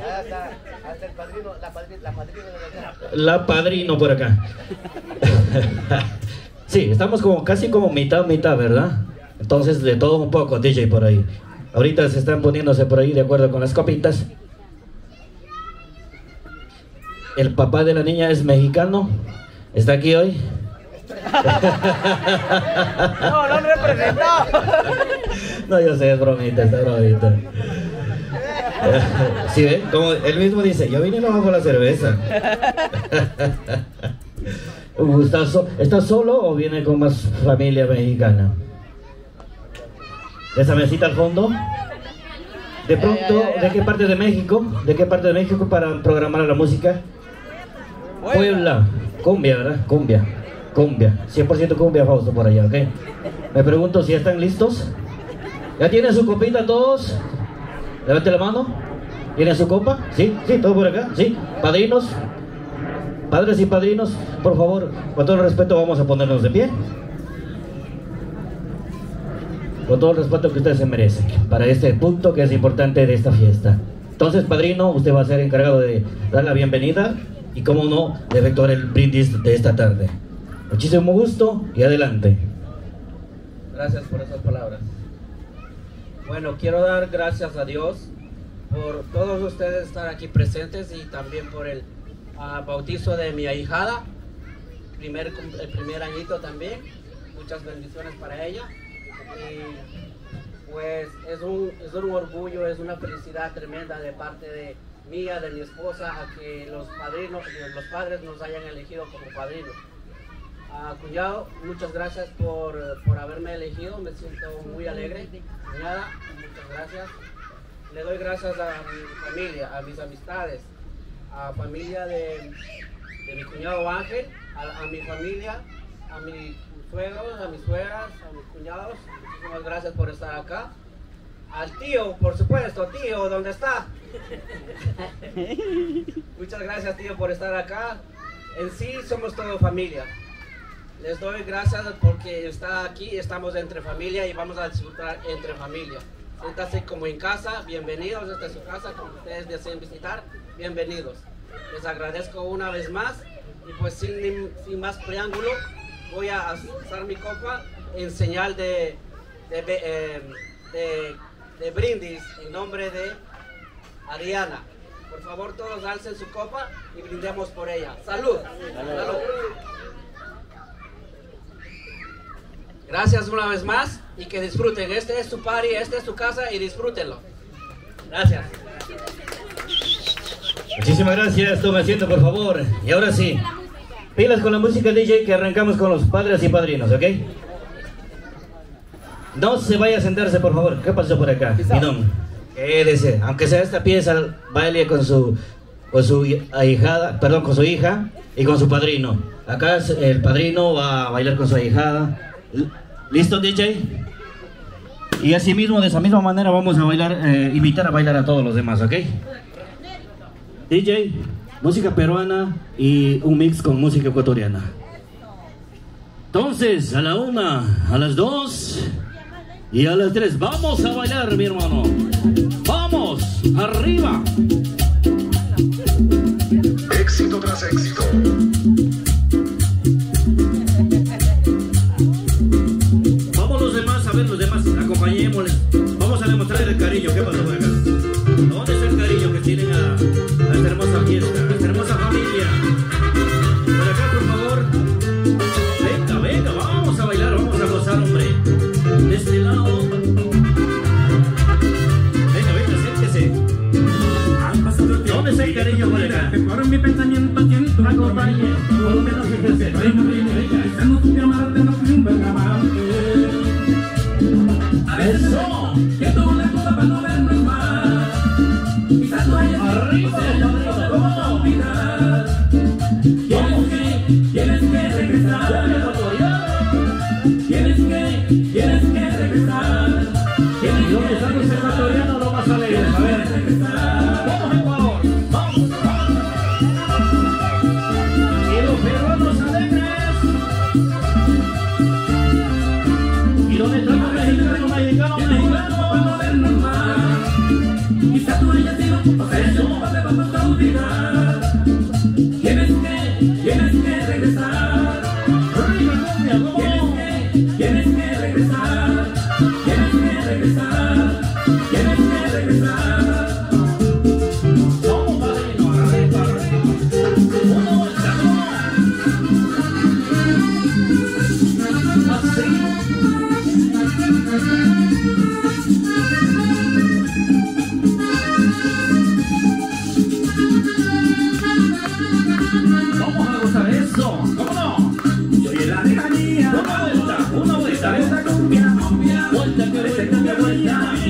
La padrino por acá. Sí, estamos como casi como mitad, ¿verdad? Entonces de todo un poco, DJ por ahí. Ahorita se están poniéndose por ahí de acuerdo con las copitas. El papá de la niña es mexicano. ¿Está aquí hoy? No me presentó. No, yo sé, es bromita, está bromita. ¿Sí ven? Como él mismo dice, yo vine nomás por la cerveza. ¿Estás solo o viene con más familia mexicana? ¿Esa mesita al fondo? De pronto, ¿de qué parte de México? ¿De qué parte de México para programar la música? Puebla, cumbia, ¿verdad? Cumbia, 100% cumbia, Fausto, por allá, ¿ok? Me pregunto si están listos. ¿Ya tienen su copita todos? Levante la mano. ¿Tienen su copa? Sí, todo por acá, sí. Padrinos, padres y padrinos, por favor, con todo el respeto vamos a ponernos de pie. Con todo el respeto que ustedes se merecen para este punto que es importante de esta fiesta. Entonces, padrino, usted va a ser encargado de dar la bienvenida y, como no, de efectuar el brindis de esta tarde. Muchísimo gusto y adelante. Gracias por esas palabras. Bueno, quiero dar gracias a Dios por todos ustedes estar aquí presentes y también por el bautizo de mi ahijada, el primer añito también. Muchas bendiciones para ella. Y pues es un orgullo, es una felicidad tremenda de parte de mía, de mi esposa, a que los padres nos hayan elegido como padrinos. Cuñado, muchas gracias por haberme elegido, me siento muy alegre. Cuñada, muchas gracias. Le doy gracias a mi familia, a mis amistades, a la familia de mi cuñado Ángel, a mi familia, a mis suegros, a mis suegras, a mis cuñados. Muchísimas gracias por estar acá. Al tío, por supuesto, tío, ¿dónde está? Muchas gracias, tío, por estar acá. En sí somos todo familia. Les doy gracias porque está aquí, estamos entre familia y vamos a disfrutar entre familia. Siéntase como en casa, bienvenidos, esta es su casa, como ustedes deseen visitar, bienvenidos. Les agradezco una vez más y pues sin más preámbulo voy a alzar mi copa en señal de brindis en nombre de Adriana. Por favor, todos alcen su copa y brindemos por ella. ¡Salud! ¡Salud! Gracias una vez más y que disfruten. Este es su party, esta es su casa y disfrútenlo. Gracias. Muchísimas gracias. Toma asiento, por favor. Y ahora sí, pilas con la música, DJ, que arrancamos con los padres y padrinos, ¿ok? No se vaya a sentarse, por favor. ¿Qué pasó por acá? Pinón, quédese. Aunque sea esta pieza, baile con su ahijada, perdón, con su hija y con su padrino. Acá el padrino va a bailar con su ahijada. ¿Listo, DJ? Y así mismo, de esa misma manera, vamos a bailar, invitar a bailar a todos los demás, ¿ok? DJ, música peruana y un mix con música ecuatoriana. Entonces, a la 1, a las 2 y a las 3, vamos a bailar, mi hermano. ¡Vamos! ¡Arriba! Éxito tras éxito. Los demás, acompañémosles. Vamos a demostrarles el cariño. ¿Qué pasa por acá? ¿Dónde está el cariño que tienen a esta hermosa fiesta, a esta hermosa familia? Por acá, por favor. Venga, vamos a bailar, vamos a gozar, hombre. De este lado. Venga, acérquese. para no vernos más. Quizás no hayas arriba, ¿cómo no olvidar? Tienes que regresar. Tienes que regresar. ¿Y dónde están los ecuatorianos los más alegres? A ver, vamos Ecuador, vamos. Y los peruanos alegres. ¿Y dónde están los mexicanos? Para no vernos más. Quizás tú hayas sido un proceso, no te vamos a olvidar. Tienes que regresar. Tienes que regresar. Tienes que regresar. Tienes que regresar. Vamos, padrino, arriba, arriba. Uno, así. Vamos a gozar eso, ¿cómo no? Soy la lejanía. Una vuelta, Esta cumbia, vuelta que vuelta, vuelta. la cumbia del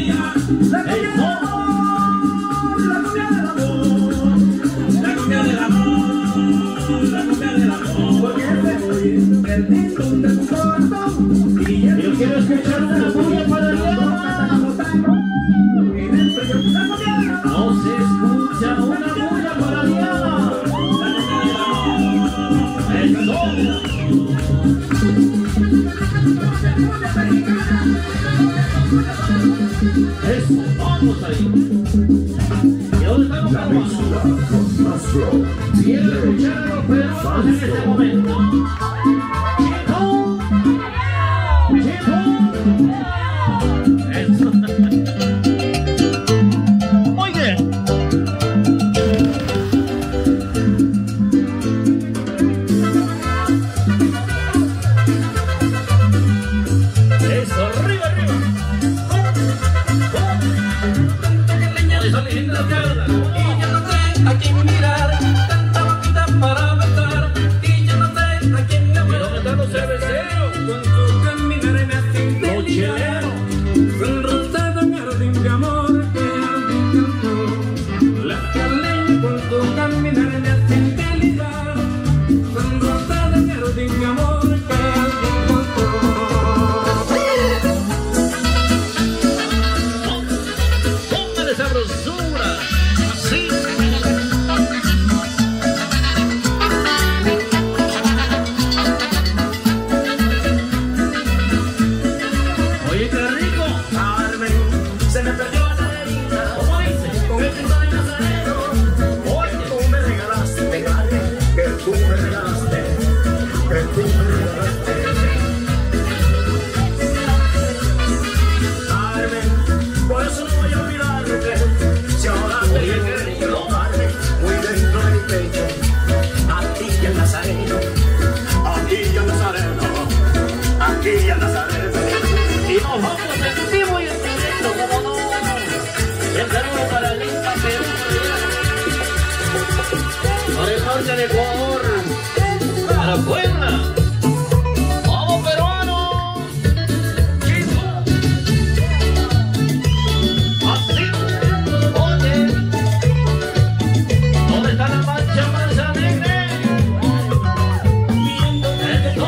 amor, la cumbia del amor, la cumbia del amor, la cumbia del amor. Porque te voy perdiendo de tu corazón. Y yo quiero escuchar una cumbia para allá. No se escucha una cumbia para allá. Eso. Eso, vamos ahí. ¿Y dónde están los peruanos? Quiero escuchar a los peruanos en este momento. Chico, chico. Eso. Muy bien. Eso, arriba, arriba. Y ya no sé a quién mirar, tanta boquita para besar. Y ya no sé a quién amar. ¿Dónde están los cerveceros? Con tu caminar me hace Los chilenos. Son rosas en jardín de amor que alguien cantó. Las caleñas con tu caminar me hacen felicidad. Son rosas en jardín de amor que alguien cantó. Póngale sabrosura. Así. Oye, qué rico. Carmen, se me perdió la herida. ¿Cómo dice? Con el Cristo de Nazareno. Oye. Tú me regalaste, Carmen, que tú me regalaste, que tú me regalaste. Carmen, por eso no voy a olvidarte. Si ahora te quiero, Carmen, muy dentro de mi pecho. A ti y al Nazareno, aquí y al Nazareno, aquí y al Nazareno. Y nos vamos en vivo y en directo, ¿cómo no? El saludo para Lima, Perú, para el norte de Ecuador, para Puebla. ¡Vamos, peruanos! ¡Chico! Así, oye. ¿Dónde está la mancha más alegre? Eso.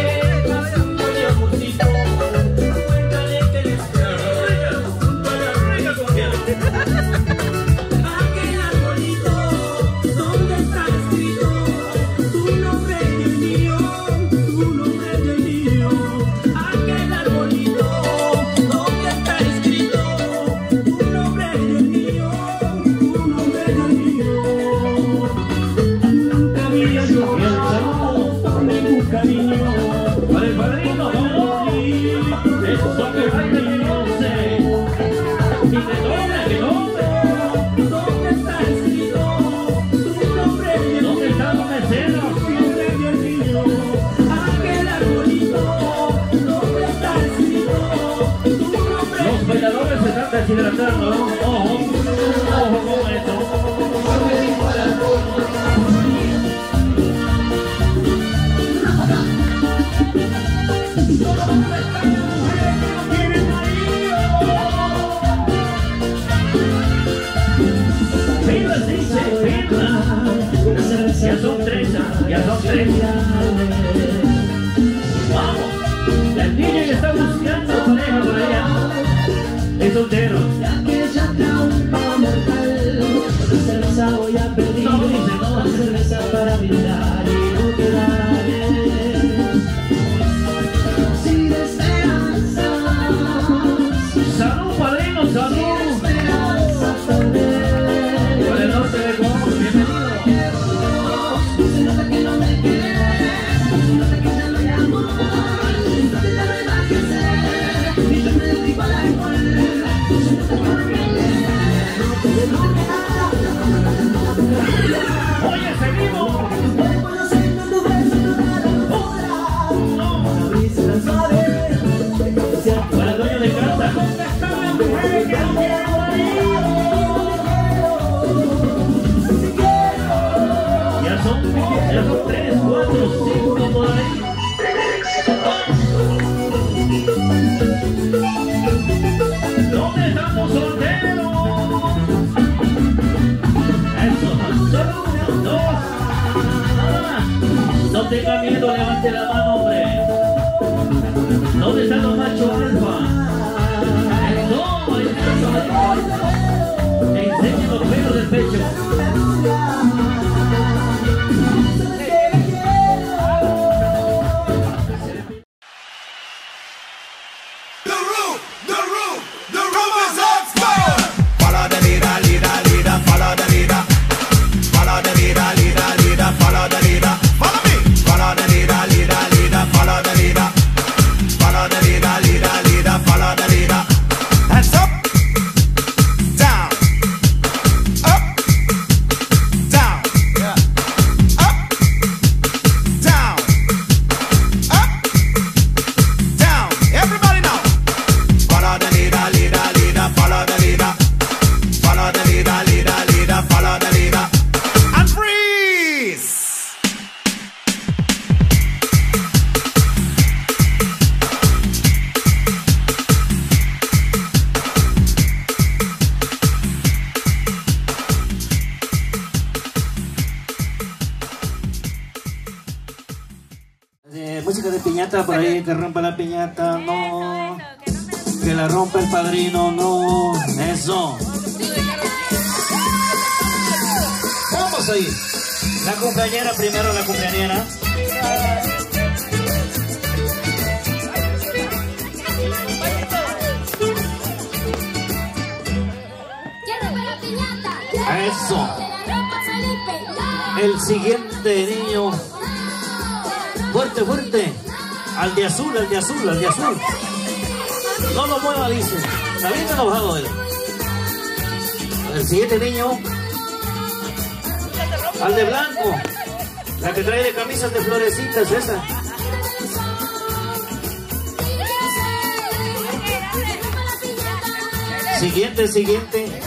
Aquel arbolito donde está escrito tu nombre y el mío, tu nombre y el mío. Aquel arbolito donde está escrito tu nombre y el mío, tu nombre y el mío. Nunca había yo de tu cariño. Para el padrino, vamos. Eso son que baila y conoce. Y te toca que no. ¿Dónde está escrito tu nombre y el ¿Dónde están los meseros? aquel arbolito donde está escrito tu nombre? Los bailadores se están deshidratando. Ojo, ojo con esto. felicidades. Vamos, el DJ está buscando pareja por allá. Es soltero. Ya que ya trampa mortal, una cerveza voy a pedir. No, dice no. Una cerveza para brindar y no quedaré. Sin esperanza. Salud, padrino, salud. Sin esperanza perder. Por el norte de Ecuador, bienvenido. Se nota que no me quieres, se nota que ya no hay amor. No te da nada que hacer, y yo me dedico al alcohol. Oye, seguimos. Para el dueño de casa. ¿Dónde están las mujeres que no quieren Ya son 3, 4, 5 por ahí. ¿Dónde estamos solteros? Eso, solo 1, 2, nada más. No tenga miedo, levante la mano, hombre. ¿Dónde están los machos alfa? No, ahí está. Enseñen los pelos del pecho. Música de piñata por ahí, que rompa la piñata, no. Que la rompa el padrino, no. Eso. Vamos ahí. La cumpleañera primero, la cumpleañera. Eso. El siguiente niño. Fuerte, fuerte. Al de azul, al de azul, al de azul. No lo mueva, dice. Está bien enojado él. El siguiente niño. Al de blanco. La que trae de camisas de florecitas, esa. Siguiente, siguiente.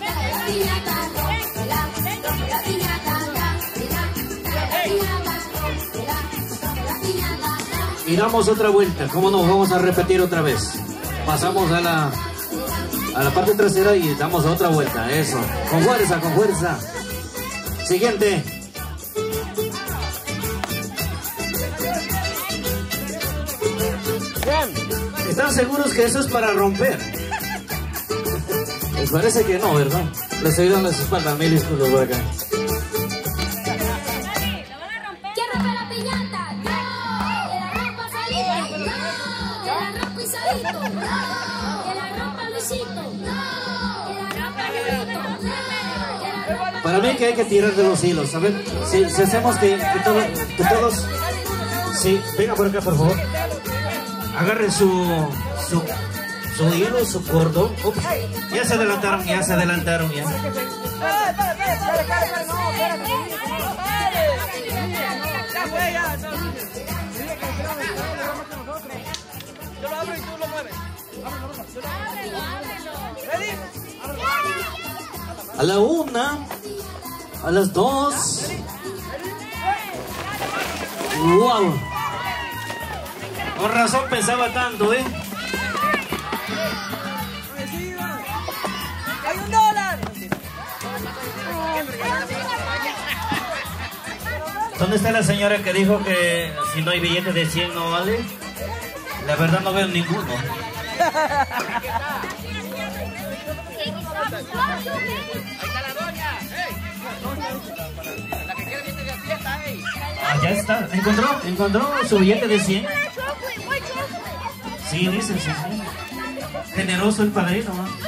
Y damos otra vuelta. ¿Cómo nos vamos a repetir otra vez? Pasamos a la parte trasera y damos otra vuelta. Eso. Con fuerza, con fuerza. Siguiente. ¿Están seguros que eso es para romper? Les parece que no, ¿verdad? Les estoy dando las espaldas, mil disculpas por acá. Para mí que hay que tirar de los hilos, ¿sabes? Si hacemos que todos... Sí, venga por acá, por favor. Agarren su hilo, su cordón. Ups, ya se adelantaron, ya. Yo lo abro y tú lo mueves. A la 1, a las 2. ¡Wow! Con razón pensaba tanto, ¿eh? ¡Hay $1! ¿Dónde está la señora que dijo que si no hay billetes de 100 no vale? La verdad no veo ninguno. Ah, ya está. ¿Encontró su billete de 100? Sí, dice, sí. Generoso el padrino, ¿no?